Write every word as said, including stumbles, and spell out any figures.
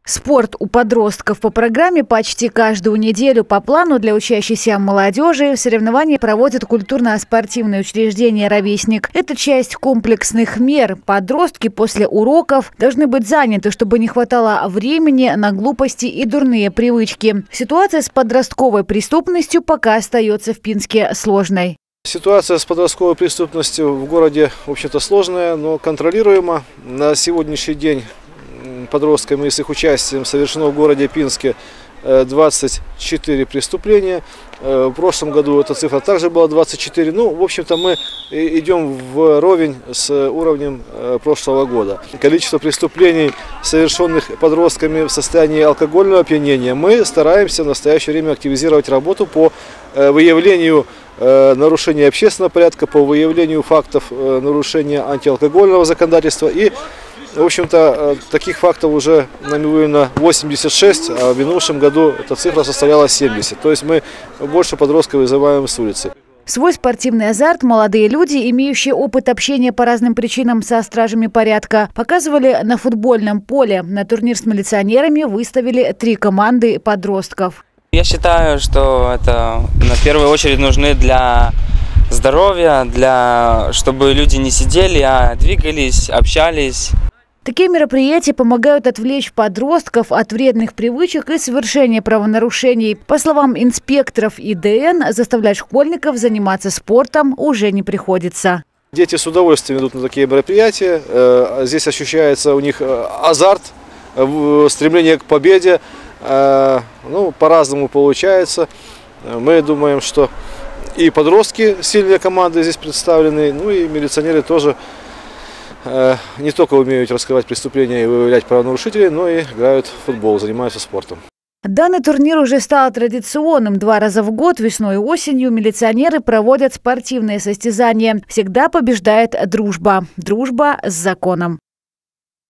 Спорт у подростков по программе почти каждую неделю. По плану для учащейся молодежи соревнования проводят культурно-спортивное учреждение «Ровесник». Это часть комплексных мер. Подростки после уроков должны быть заняты, чтобы не хватало времени на глупости и дурные привычки. Ситуация с подростковой преступностью пока остается в Пинске сложной. Ситуация с подростковой преступностью в городе, в общем-то, сложная, но контролируема. На сегодняшний день подростками с их участием совершено в городе Пинске двадцать четыре преступления. В прошлом году эта цифра также была двадцать четыре. Ну, в общем-то, мы идем вровень с уровнем прошлого года. Количество преступлений, совершенных подростками в состоянии алкогольного опьянения, мы стараемся в настоящее время активизировать работу по выявлению нарушения общественного порядка, по выявлению фактов нарушения антиалкогольного законодательства. И, в общем-то, таких фактов уже нами выявлено восемьдесят шесть, а в минувшем году эта цифра составляла семьдесят. То есть мы больше подростков вызываем с улицы. Свой спортивный азарт молодые люди, имеющие опыт общения по разным причинам со стражами порядка, показывали на футбольном поле. На турнир с милиционерами выставили три команды подростков. Я считаю, что это на первую очередь нужны для здоровья, для чтобы люди не сидели, а двигались, общались. Такие мероприятия помогают отвлечь подростков от вредных привычек и совершения правонарушений. По словам инспекторов И Дэ Эн, заставлять школьников заниматься спортом уже не приходится. Дети с удовольствием идут на такие мероприятия. Здесь ощущается у них азарт, стремление к победе. Ну, по-разному получается. Мы думаем, что и подростки, сильные команды здесь представлены, ну и милиционеры тоже не только умеют раскрывать преступления и выявлять правонарушителей, но и играют в футбол, занимаются спортом. Данный турнир уже стал традиционным. Два раза в год, весной и осенью, милиционеры проводят спортивные состязания. Всегда побеждает дружба. Дружба с законом.